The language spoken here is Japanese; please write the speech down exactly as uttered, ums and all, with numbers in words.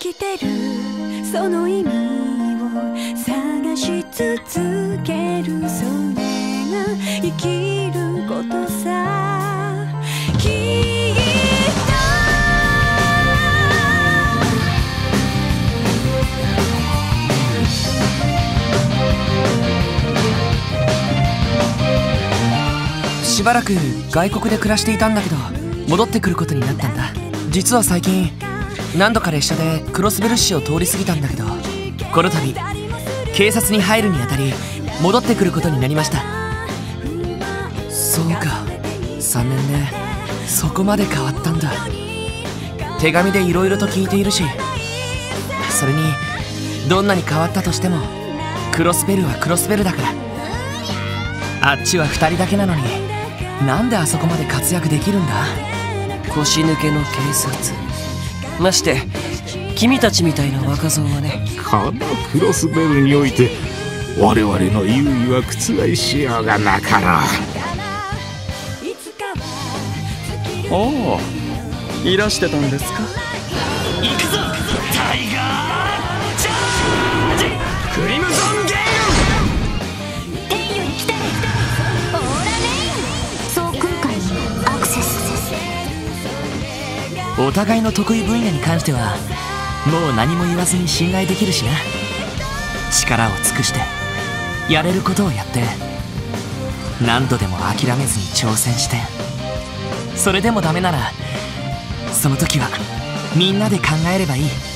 きてるその意味を探し続ける、それが生きることさ。きっとしばらく外国で暮らしていたんだけど戻ってくることになったんだ。実は最近何度か列車でクロスベル市を通り過ぎたんだけど、この度警察に入るにあたり戻ってくることになりました。そうか、さんねんでそこまで変わったんだ。手紙でいろいろと聞いているし、それにどんなに変わったとしてもクロスベルはクロスベルだから。あっちはふたりだけなのになんであそこまで活躍できるんだ。 腰抜けの警察、まして君たちみたいな若造はね。 このクロスベルにおいて我々の優位は覆しようがなかろう。 おお、いらしてたんですか。 行くぞタイガーチャージクリムゾンゲー天より来たれオーラレイン、総空間にアクセス。 お互いの得意分野に関してはもう何も言わずに信頼できるしな。力を尽くしてやれることをやって、何度でも諦めずに挑戦して、それでもダメならその時はみんなで考えればいい。